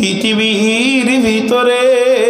পৃথিবীর ভিতরে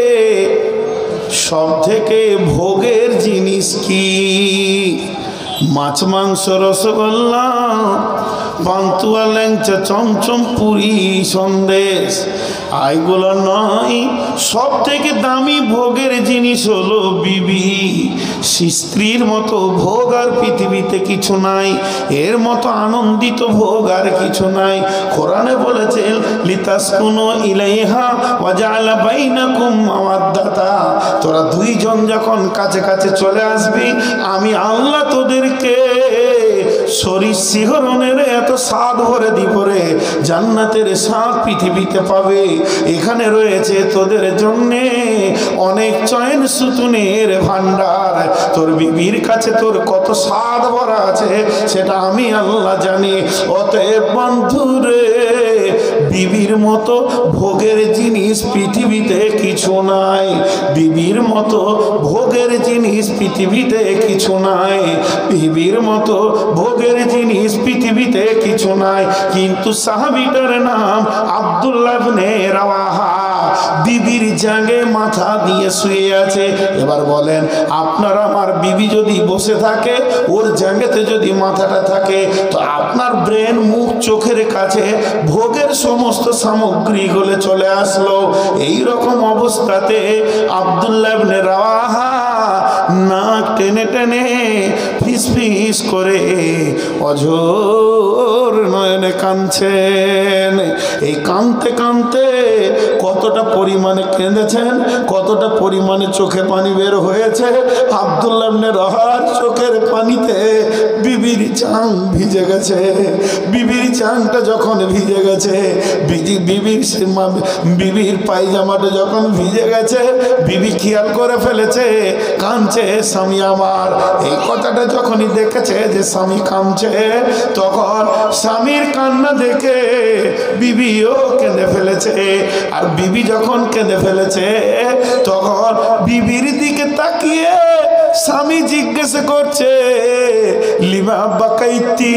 সব থেকে ভোগের জিনিস কি? মাছ, মাংস, রসগোল্লা, পান্তুয়া, ল্যাংচা, চমচম, পুরি, সন্দেশ, এইগুলো নয়। সব থেকে দামি ভোগের জিনিস হলো বিবি। স্ত্রীর মতো ভোগ আর পৃথিবীতে কিছু নাই, এর মতো আনন্দিত ভোগ আর কিছু নাই। কোরআনে বলেছেন লিতাসকুনু ইলাইহা ওয়া জাআলা বাইনাকুম মাওয়াদ্দাতা, তোরা দুইজন যখন কাছে কাছে চলে আসবি, আমি আল্লাহ তোদেরকে শরীর শিহরণের এত স্বাদ ভরে দিব রে, জান্নাতের স্বাদ পৃথিবীতে পাবে। এখানে রয়েছে তোদের জন্যে অনেক চয়ন সুতুনের ভান্ডার। তোর বিবির কাছে তোর কত স্বাদ ভরা আছে সেটা আমি আল্লাহ জানি। অতএব বন্ধুরে, বিবির মতো ভোগের জিনিস পৃথিবীতে কিছু নাই। বিবির মতো ভোগের জিনিস পৃথিবীতে কিছু নাই। বিবির মতো ভোগের জিনিস পৃথিবীতে কিছু নাই। কিন্তু সাহাবীটার নাম আব্দুল্লাহ ইবনে রাওয়াহা, বিবির জাঙ্গে মাথা দিয়ে শুয়ে আছে। এবার বলেন, আপনার আমার বিবি যদি বসে থাকে, ওর জাঙ্গেতে যদি মাথাটা থাকে, তো আপনার ব্রেন, মুখ, চোখের কাছে ভোগের সমস্ত সামগ্রী গুলো চলে আসলো। এই রকম অবস্থাতে আব্দুল্লাহ ইবনে রাওয়াহা নাক টেনে টেনে ফিস ফিস করে অঝোর নয়নে কাঁদছেন। এই কাঁদতে কাঁদতে কতটা পরিমাণে কেঁদেছেন, কতটা পরিমাণে চোখে পানি বের হয়েছে। আব্দুল্লাহ ইবনে রাওয়াহার চোখের পানিতে বিবির চাং ভিজে গেছে। বিবির চাংটা যখন ভিজে গেছে, বিবির পায়জামাটা যখন ভিজে গেছে, বিবি খেয়াল করে ফেলেছে কাঁদছে স্বামী আমার। এই কথাটা যখনই দেখেছে যে স্বামী কাঁদছে, তখন স্বামীর কান্না দেখে বিবিও কেঁদে ফেলেছে। আর বিবি যখন কেঁদে ফেলেছে, তখন বিবির দিকে তাকিয়ে স্বামী জিজ্ঞেস করছে, লিমা বাকাইতি,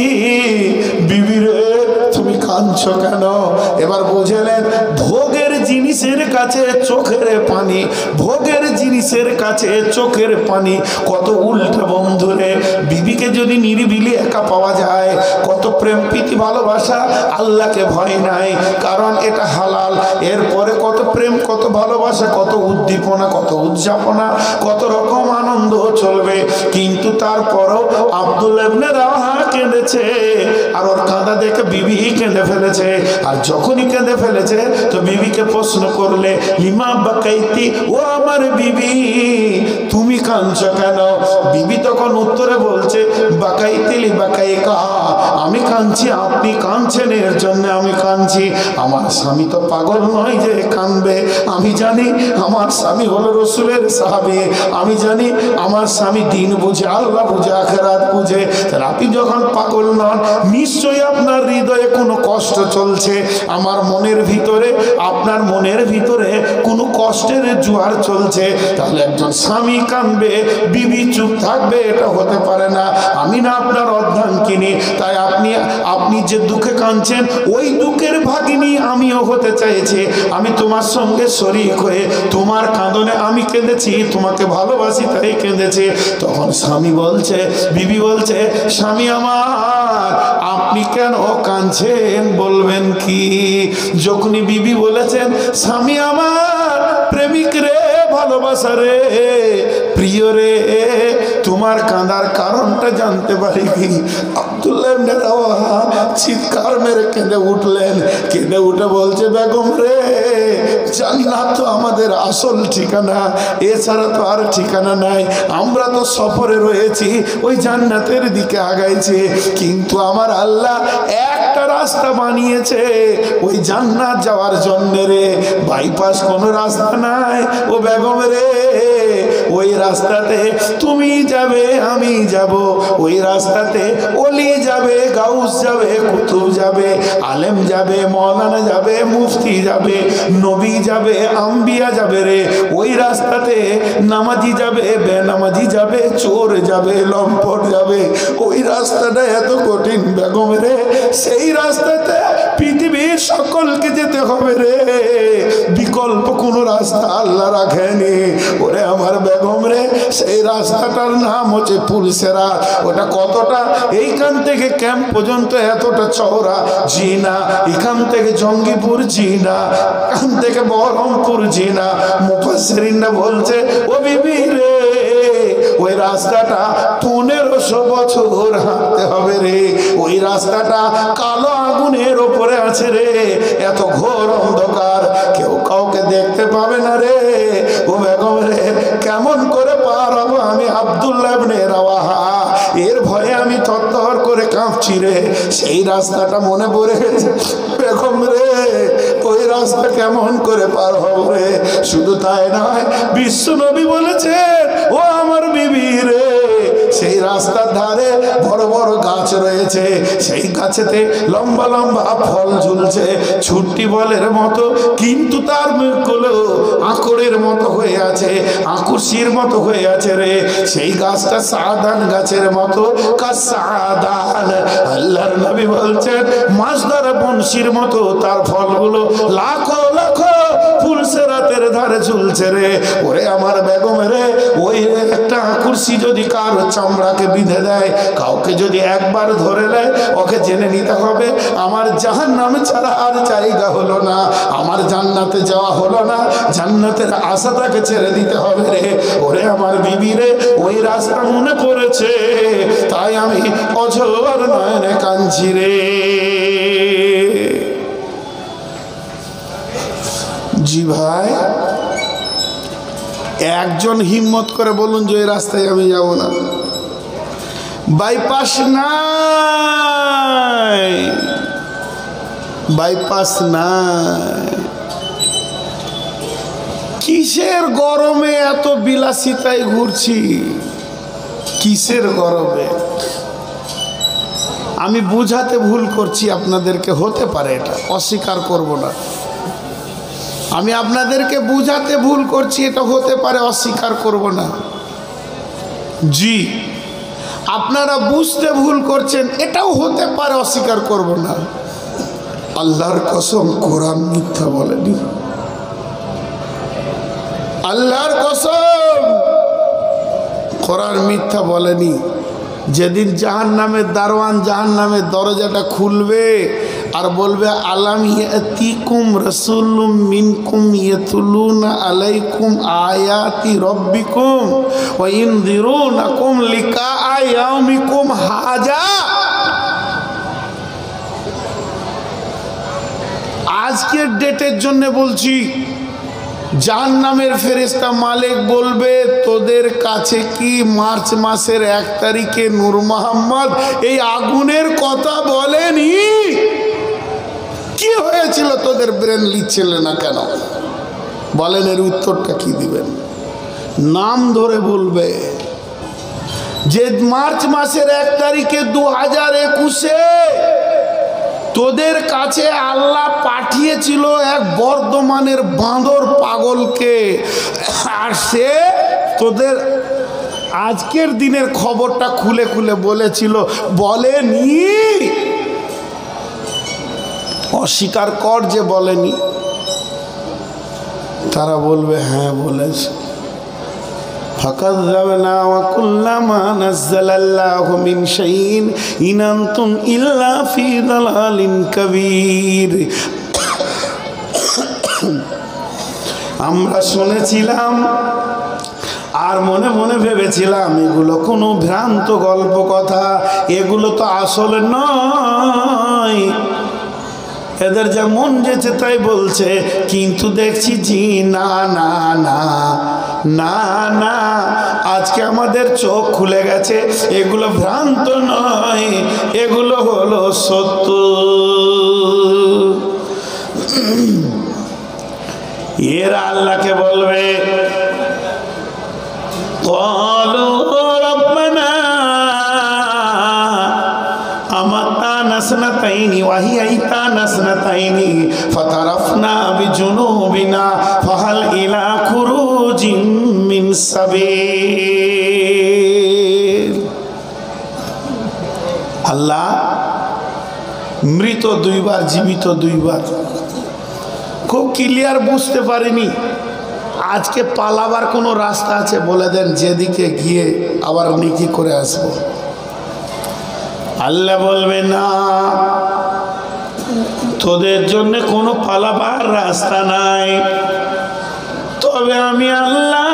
বিবিরে তুমি কাঁদছো কেন? এবার বুঝলেন, ভোগের জিনিসের কাছে চোখের পানি, ভোগের জিনিসের কাছে চোখের পানি। কত উল্টা বন্ধুরে। বিবিকে যদি নিরিবিলি একা পাওয়া যায়, কত প্রেম প্রীতি ভালোবাসা, আল্লাহকে ভয় নাই, কারণ এটা হালাল। এরপরে কত প্রেম, কত ভালোবাসা, কত উদ্দীপনা, কত উদযাপনা, কত রকম আনন্দ চলবে। কিন্তু তারপরও আব্দুল্লাহ ইবনে রাওয়াহা কেঁদেছে, আর ওর কাঁদা দেখে বিবি কেঁদে ফেলেছে। আর যখনই কেঁদে ফেলেছে, তো বিবিকে প্রশ্ন করলে, লিমা বাকাইতি, ও আমার বিবি তুমি কাঁদছো কেন? বিবি তখন উত্তরে বলছে, বাকাইতিলি বাকাইকা, আমি কাঁদছি, আপনি কাঁদছেন এর জন্য আমি কাঁদছি। আমার স্বামী তো পাগল নয় যে কাঁদবে। আমি জানি আমার স্বামী হলো রসুলের সাহাবী। আমি জানি আমার স্বামী দিন বুঝে, আল্লাহ বুঝে, আখিরাত বুঝে। আপনি যখন পাগল নন, নিশ্চয়ই আপনার হৃদয়ে কোনো কষ্ট চলছে। আমার মনের ভিতরে, আপনার মনের ভিতরে কোনো কষ্টের জোয়ার চলছে। তাহলে একজন স্বামী কাঁদবে, বিবি চুপ থাকবে, এটা হতে পারে না। আমি না আপনার অর্ধাঙ্গিনী, তাই আপনি যে দুঃখে কাঁদছেন, ওই দুঃখের ভাগিনী আমিও হতে চাইছি। আমি তোমার সঙ্গে শরীক হয়ে তোমার কাঁদনে আমি কেঁদেছি, তোমাকে ভালোবাসি তাই কেঁদেছি। তখন স্বামী বলছে, বিবি বলছে, স্বামী আমার আপনি কেন কাঁদছেন বলবেন কি? যখনই বিবি বলেছেন, স্বামী আমার প্রেমিক রে, ভালোবাসা রে, প্রিয় রে, তোমার কাঁদার কারণটা জানতে পারি কি? আব্দুল্লাহ ইবনে রাওয়াহা চিৎকার মেরে কেঁদে উঠলেন। কেঁদে উঠে বলছে, বেগম রে, জান্নাত তো আমাদের আসল ঠিকানা, এছাড়া তো আর ঠিকানা নাই। আমরা তো সফরে রয়েছি, ওই জান্নাতের দিকে আগাইছে, কিন্তু আমার আল্লাহ একটা রাস্তা বানিয়েছে ওই জান্নাত যাওয়ার জন্য রে। বাইপাস কোনো রাস্তা নাই ও বেগম রে। ওই রাস্তাতে তুমি যাবে, আমি যাব। ওই রাস্তাতে ওলি যাবে, গাউস যাবে, কুতুব যাবে, আলেম যাবে, মৌলানা যাবে, মুফতি যাবে, নবী যাবে, আম্বিয়া যাবে রে। ওই রাস্তাতে নামাজি যাবে, বেনামাজি যাবে, চোর যাবে, লম্পট যাবে। ওই রাস্তাটা এত কঠিন বেগম রে, সেই রাস্তাতে পৃথিবীর সকলকে যেতে হবে রে। বিকল্প কোনো রাস্তা আল্লাহ রাখেনি। ওরে আমার বেগম রে, সেই রাস্তাটার নাম হচ্ছে পুলসেরাত। ওটা কতটা, এইখান থেকে ক্যাম্প পর্যন্ত এতটা চওড়া জিনা, এখান থেকে জঙ্গিপুর জিনা, এখান থেকে বহরমপুর জিনা। মুফাসসিরিনরা বলছে ও বিবি রে, ওই রাস্তাটা 1500 বছর হাঁটতে হবে রে। ওই রাস্তাটা কালো আগুনের ওপরে আছে রে, এত ঘোর অন্ধকার, কেউ কাউকে দেখতে পাবে না রে। ও বেগম রে, কেমন করে পার হবো আমি আব্দুল্লাহ ইবনে রাওয়াহা, এর ভয়ে আমি থরথর করে কাঁপছি রে। সেই রাস্তাটা মনে পড়ে গেছে বেগম রে, ওই রাস্তা কেমন করে পার হব রে। শুধু তাই নয়, বিশ্ব নবী বলেছেন ও আমার বিবি রে, সেই রাস্তার ধারে বড় বড় গাছ রয়েছে, সেই গাছেতে লম্বা লম্বা ফল ঝুলছে, ছুটি বলের মতো, কিন্তু তার মুখগুলো আঁকড়ের মতো হয়ে আছে, আকুশির মতো হয়ে আছে রে। সেই গাছটা সাদান গাছের মতো, কাসাদান। আল্লাহর নবী বলছেন মাছদার বংশীর মতো তার ফলগুলো লাখো লাখো পুলসেরাতের ধারে ঝুলছে রে। ওরে আমার বেগম রে, ওই একটা আকুশি যদি কারো চামড়াকে বিঁধে দেয়, কাউকে যদি একবার ধরে নেয়, ওকে জেনে নিতে হবে আমার জাহান্নামে ছাড়া আর জায়গা হলো না, আমার জান্নাতে যাওয়া হলো না, জান্নাতের আশাটাকে ছেড়ে দিতে হবে রে। ওরে আমার বিবি রে, ওই রাস্তা মনে পড়েছে, তাই আমি অঝোর নয়নে কাঁদছি রে। জি ভাই, একজন হিম্মত করে বলুন যে ওই রাস্তায় আমি যাব না। বাইপাস নাই, বাইপাস নাই। কিসের গরমে এত বিলাসিতায় ঘুরছি, কিসের গরমে? আমি বুঝাতে ভুল করছি আপনাদেরকে, হতে পারে, এটা অস্বীকার করব না। আমি আপনাদেরকে বুঝাতে ভুল করছি, এটা হতে পারে, অস্বীকার করব না। জি, আপনারা বুঝতে ভুল করছেন, এটাও হতে পারে, অস্বীকার করব না। আল্লাহর কসম, কোরআন মিথ্যা বলেনি। আল্লাহর কসম, কোরআন মিথ্যা বলেনি। যেদিন জাহান্নামের দারওয়ান জাহান্নামের দরজাটা খুলবে আর বলবে আলাম ইয়াতিকুম রাসূলুম মিনকুম ইয়াতুলুনা আলাইকুম আয়াতি রাব্বিকুম ওয়া ইনযিরুনাকুম লিকাআ ইয়াউমিকুম হাজা। আজকের ডেটের জন্য বলছি, জাহান্নামের ফেরেশতা মালিক বলবে তোদের কাছে কি মার্চ মাসের 1 তারিখে নূর মোহাম্মদ এই আগুনের কথা বলেনি? কি হয়েছিল, তোদের ব্রেন লিখছিল না কেন? বলেন, এর উত্তরটা কি দিবেন? নাম ধরে বলবে যে মার্চ মাসের 1 তারিখে 2021-এ তোদের কাছে আল্লাহ পাঠিয়েছিল এক বর্ধমানের বাঁদর পাগলকে, আর সে তোদের আজকের দিনের খবরটা খুলে খুলে বলেছিল। বলেনি? অস্বীকার কর যে বলেনি। তারা বলবে হ্যাঁ বলেছে। فكذبنا وقلنا ما نزل الله من شيء إن أنتم إلا في ضلال كبير। আমরা শুনেছিলাম আর মনে মনে ভেবেছিলাম এগুলো কোনো ভ্রান্ত গল্প কথা, এগুলো তো আসলে নয়, এদের যা মন যেছে তাই বলছে। কিন্তু দেখছি জি না না না না না, আজকে আমাদের চোখ খুলে গেছে, এগুলো ভ্রান্ত নয়, এগুলো হলো সত্য। এরা আল্লাহকে বলবে ক্বালু রাব্বানা আমাতানা সানাতাইনি ওয়া হিয়া ইতানা সানাতাইনি ফাতারাফনা বিজুনুবিনা ফাহাল ইলা খুরুজিন মিন সাবিল। আল্লাহ মৃত 2 বার, জীবিত 2 বার, খুব ক্লিয়ার বুঝতে পারিনি। আজকে পালাবার কোনো রাস্তা আছে বলে দেন, যেদিকে গিয়ে আবার নেকি করে আসবো। আল্লাহ বলবে না, তোদের জন্য কোনো পালাবার রাস্তা নাই, তবে আমি আল্লাহ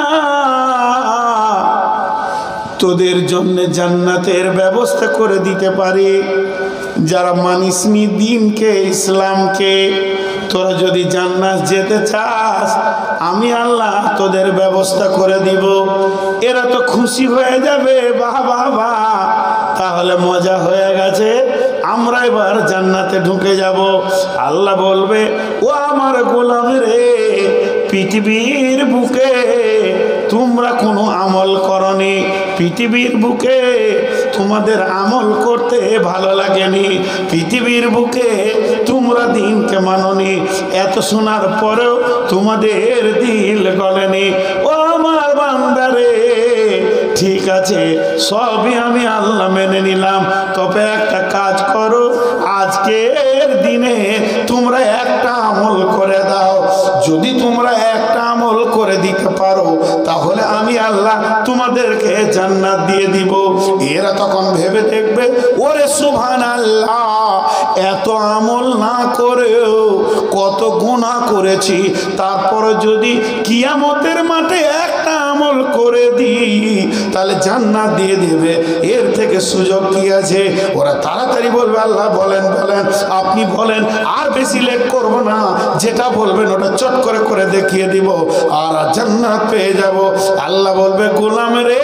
তোদের জন্য জান্নাতের ব্যবস্থা করে দিতে পারি। যারা মানিসনি দিনকে, ইসলামকে, তোরা যদি জান্নাত যেতে চাস আমি আল্লাহ তোদের ব্যবস্থা করে দিব। এরা তো খুশি হয়ে যাবে, বাহ বাহ বাহ, তাহলে মজা হয়ে গেছে, আমরা এবার জান্নাতে ঢুকে যাব। আল্লাহ বলবে, ও আমার গোলাম রে, পৃথিবীর বুকে তোমরা কোনো আমল করনি, পৃথিবীর বুকে তোমাদের আমল করতে ভালো লাগেনি, পৃথিবীর বুকে তোমরা দিনকে মাননি, এত শোনার পরেও তোমাদের দিল গলেনি। ও আমার বান্দারে, ঠিক আছে, সবই আমি আল্লাহ মেনে নিলাম, তবে একটা কাজ করো, আজকের দিনে তোমরা একটা আমল করে দাও। যদি তোমরা একটা আমল করে দিতে পারো তাহলে আমি আল্লাহ তোমাদেরকে জান্নাত দিয়ে দিব। এরা তখন ভেবে দেখবে, ওরে সুবহানাল্লাহ, এত আমল না করেও কত গুনাহ করেছি, তারপর যদি কিয়ামতের মাঠে একটা আমল করে দিই তাহলে জান্নাত দিয়ে দেবে, এর থেকে সুযোগ কি আছে? ওরা তাড়াতাড়ি বলবে, আল্লাহ বলেন বলেন, আপনি বলেন, আর বেশি লেট করব না, যেটা বলবেন ওটা চট করে করে দেখিয়ে দিব আর জান্নাত পেয়ে যাব। আল্লাহ বলবে, গোলাম রে,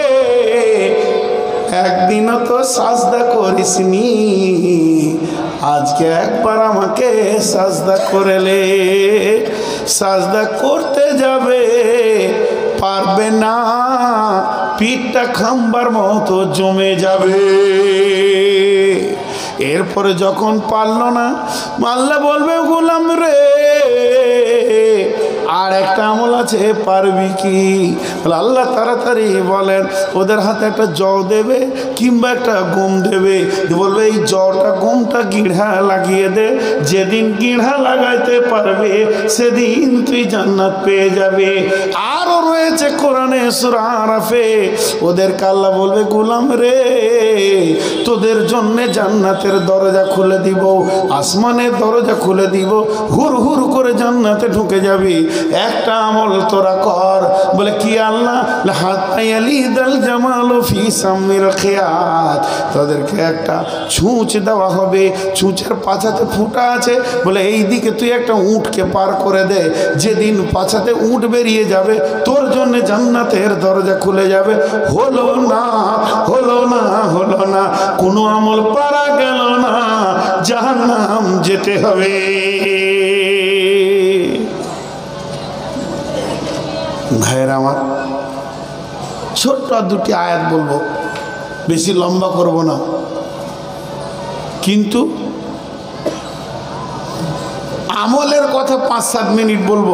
একদিনও তো সাজদা করিসনি, আজকে একবার আমাকে সাজদা করেলে। সাজদা করতে যাবে, পারবে না, পিঠটা খাম্বার মতো জমে যাবে। এরপরে যখন পারল না, আল্লাহ বলবে, গোলাম রে, আর একটা আমল আছে, পারবি কি? আল্লাহ তাড়াতাড়ি বলেন, ওদের হাতে একটা জল দেবে কিংবা একটা গম দেবে, বলবে এই জলটা গমটা গিঁড়া লাগিয়ে দে, যেদিন গিঁড়া লাগাইতে পারবে সেদিন তুই জান্নাত পেয়ে যাবে। আরও রয়েছে কোরআনে সূরা আরাফে, ওদেরকে আল্লাহ বলবে, গোলাম রে, তোদের জন্যে জান্নাতের দরজা খুলে দিব, আসমানের দরজা খুলে দিব, হুর হুর করে জান্নাতে ঢুকে যাবি। একটা আমল তোরা কর। বলে কি আল্লাহ? তাদেরকে একটা ছুঁচ দেওয়া হবে, ছুঁচের পাছাতে ফুটা আছে, বলে এই দিকে তুই একটা উটকে পার করে দে, যেদিন পাছাতে উট বেরিয়ে যাবে তোর জন্য জান্নাতের দরজা খুলে যাবে। হলো না, হলো না, হলো না, কোনো আমল পারা গেল না, জাহান্নাম যেতে হবে। ভাইয়ের আমার, ছোট্ট দুটি আয়াত বলবো, বেশি লম্বা করব না, কিন্তু আমলের কথা 5-7 মিনিট বলবো।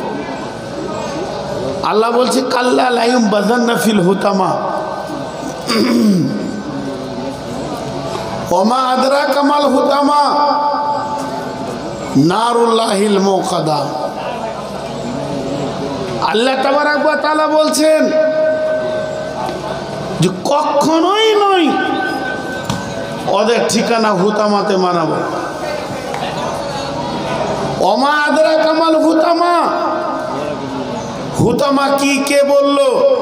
আল্লাহ বলছে, কাল্লা লাইম বাজান্না ফিল হুতামা, ওমা আদরা কামাল হুতামা, নারুল্লাহিল মুকাদা। আল্লাহ তাবারাক ওয়া তাআলা বলছেন যে কখনোই নয় ওদের ঠিকানা হুতামাতে মানাবো। ওমা আদরা কামাল হুতামা, হুতামা কি, কে বলল?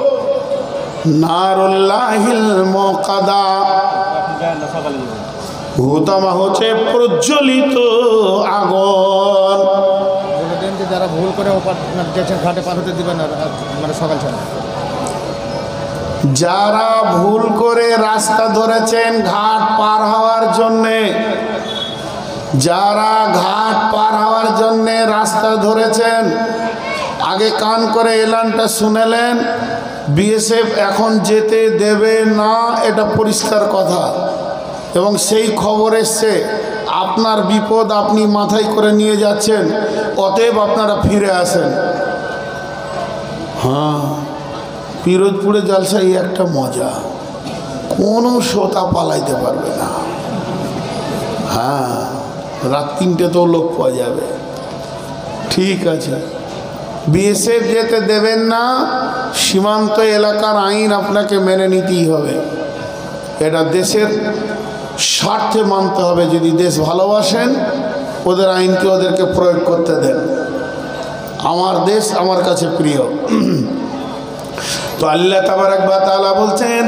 নারুল্লাহিল মুকাদা। হুতামা হচ্ছে প্রজ্বলিত আগুন। যারা ভুল করে ঘাটে পার হতে দিবেন না, মানে সকাল ছাড়া যারা ভুল করে রাস্তা ধরেছেন ঘাট পার হওয়ার জন্যে, যারা ঘাট পার হওয়ার জন্যে রাস্তা ধরেছেন, আগে কান করে এলানটা শুনেলেন, বিএসএফ এখন যেতে দেবে না, এটা পরিষ্কার কথা, এবং সেই খবর এসছে। আপনার বিপদ আপনি মাথায় করে নিয়ে যাচ্ছেন, অতএব আপনারা ফিরে আসেন। হ্যাঁ, পিরোজপুরে জালসাই একটা মজা, কোনো শ্রোতা পালাইতে পারবে না। হ্যাঁ, রাত 3টেতেও লোক পাওয়া যাবে, ঠিক আছে, বিএসএফ যেতে দেবেন না, সীমান্ত এলাকার আইন আপনাকে মেনে নিতেই হবে। এটা দেশের স্বার্থে মানতে হবে। যদি দেশ ভালোবাসেন, ওদের আইনকে ওদেরকে প্রয়োগ করতে দেন। আমার দেশ আমার কাছে প্রিয়। তো আল্লাহ তাবারাক ওয়া তাআলা বলছেন,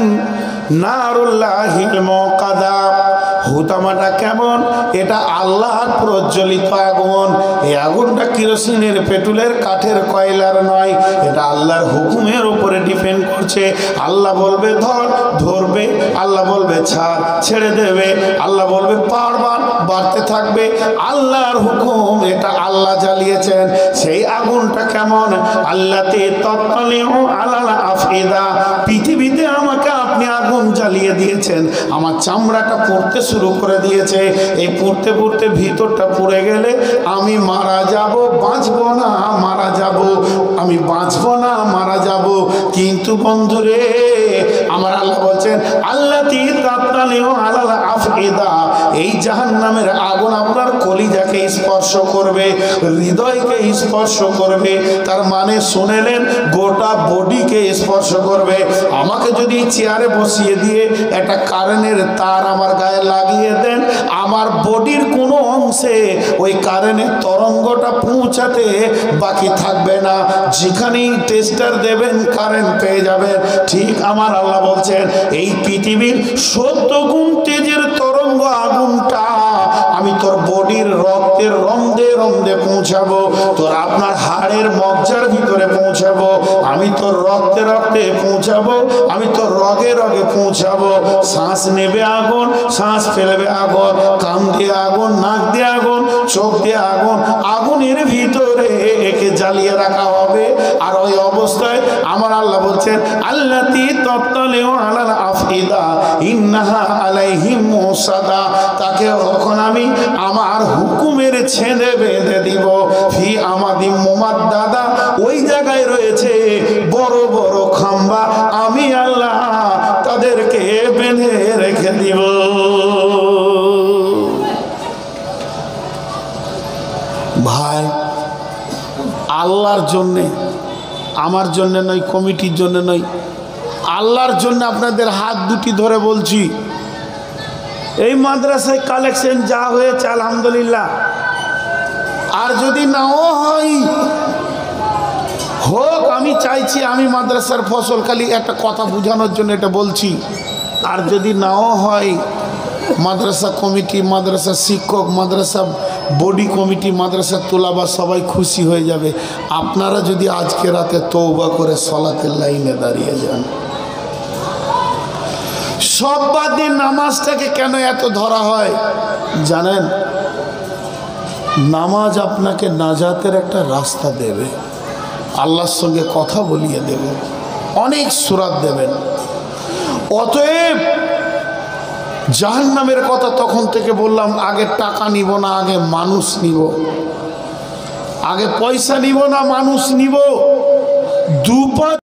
নারুল্লাহিল মুকাদা, হুতামাটা কেমন? এটা আল্লাহর প্রজ্বলিত আগুন। এই আগুনটা কিরোসিনের, পেট্রোলের, কাঠের, কয়লার নয়। এটা আল্লাহর হুকুমের উপরে ডিপেন্ড করছে। আল্লাহ বলবে ধর, ধরবে। আল্লাহ বলবে ছাড়, ছেড়ে দেবে। আল্লাহ বলবে বারবার বাড়তে থাকবে। আল্লাহর হুকুম, এটা আল্লাহ জ্বালিয়েছেন। সেই আগুনটা কেমন? আল্লাতে তাতালিউ আলাল আফিদা, পৃথিবীতে আমাকে আপনি আগুন জ্বালিয়ে দিয়েছেন, আমার চামড়াটা পুড়তে শুরু করে দিয়েছে। এই পুড়তে পুড়তে ভিতরটা পুড়ে গেলে আমি মারা যাব, বাঁচবো না, মারা যাব। আমি বাঁচবো না, মারা যাব। কিন্তু বন্ধুরে, আমার আল্লাহ বলছেন, আল্লাতি তাতালিউ আলাল আফিদা, এই জাহান্নামের আগুন আপনার কলিজাকে স্পর্শ করবে, হৃদয়কে স্পর্শ করবে। তার মানে শুনেলেন, গোটা বডিকে স্পর্শ করবে। আমাকে যদি চেয়ারে বসিয়ে দিয়ে একটা কারেন্টের তার আমার গায়ে লাগিয়ে দেন, আমার বডির কোনো অংশে ওই কারেন্টের তরঙ্গটা পৌঁছাতে বাকি থাকবে না। যেখানেই টেস্টার দেবেন, কারেন্ট পেয়ে যাবেন। ঠিক আমার আল্লাহ বলছেন, এই পৃথিবীর 70 গুণ তেজের তরঙ্গ আগুনটা আমি তোর বডির রক্তের রন্ধে রন্ধে পৌঁছাবো, তোর আপনার হাড়ের মজ্জার ভিতরে পৌঁছাবো, আমি তোর রক্তে রক্তে পৌঁছাবো, আমি তোর রগে রগে পৌঁছাবো। শ্বাস নেবে আগুন, শ্বাস ফেলবে আগুন, কান দিয়ে আগুন, নাক দিয়ে আগুন, চোখ দিয়ে আগুন, আগুনের ভিতরে একে জ্বালিয়ে রাখা হবে। আর ওই অবস্থায় আমার আল্লাহ বলছেন, আল্লাতি তাতালিউ আলাল আফিদা ইন্নাহা আলাইহিম মুসাদা, তাকে তখন আমি আমার হুকুমের ছেঁদে বেঁধে দিব। ফি আমাদি মুমাদ্দাদা, ওই জায়গায় রয়েছে বড় বড় খাম্বা, আমি আল্লাহ তাদেরকে বেঁধে রেখে দিব। ভাই, আল্লাহর জন্যে, আমার জন্য নয়, কমিটির জন্য নয়, আল্লাহর জন্য আপনাদের হাত দুটি ধরে বলছি, এই মাদ্রাসায় কালেকশন যা হয়েছে আলহামদুলিল্লাহ। আর যদি নাও হয় হোক, আমি চাইছি, আমি মাদ্রাসার ফসল, খালি একটা কথা বোঝানোর জন্য এটা বলছি। আর যদি নাও হয়, মাদ্রাসা কমিটি, মাদ্রাসা শিক্ষক, মাদ্রাসা বডি কমিটি, মাদ্রাসা তোলাবা সবাই খুশি হয়ে যাবে। আপনারা যদি আজকে রাতে তওবা করে সলাতের লাইনে দাঁড়িয়ে যান। সব বাদ দিয়ে নামাজটাকে কেন এত ধরা হয় জানেন? নামাজ আপনাকে নাজাতের একটা রাস্তা দেবে, আল্লাহর সঙ্গে কথা বলিয়ে দেবে, অনেক সূরাত দেবেন। অতএব জাহান্নামের কথা তখন থেকে বললাম, আগে টাকা নিব না, আগে মানুষ নিব। আগে পয়সা নিব না, মানুষ নিব। দুপা